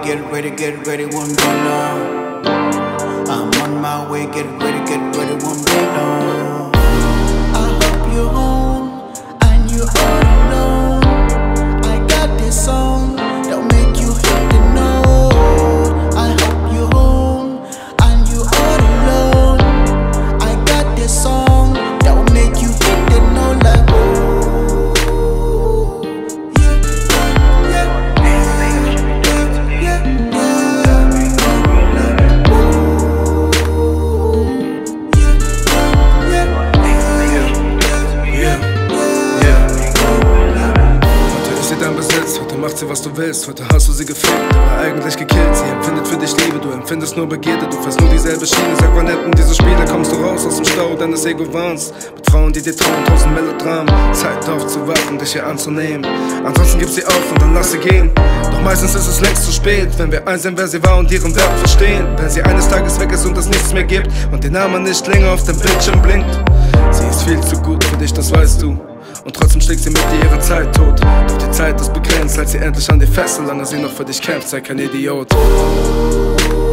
get ready, won't be long. I'm on my way, get ready, won't be long. I hope you're home and you're all alone. I got this song that'll make you hit the note. I hope you're home and you're all alone. I got this song that'll make you hit the note like heute macht sie, was du willst, heute hast du sie gefickt, aber eigentlich gekillt. Sie empfindet für dich Liebe, du empfindest nur Begierde, du fährst nur dieselbe Schiene. Sag, wann hätten diese Spiele, kommst du raus aus dem Stau deines Ego-Wahns. Mit Frauen, die dir trauen, 1000 Melodramen. Zeit aufzuwachen, dich hier anzunehmen. Ansonsten gib sie auf und dann lass sie gehen. Doch meistens ist es längst zu spät, wenn wir einsehen, wer sie war und ihren Wert verstehen. Wenn sie eines Tages weg ist und es nichts mehr gibt und ihr Name nicht länger auf dem Bildschirm blinkt. Sie ist viel zu gut für dich, das weißt du. Und trotzdem schlägt sie mit dir ihre Zeit tot. Doch die Zeit ist begrenzt, als sie endlich an dir fest, solange sie noch für dich kämpft, sei kein Idiot.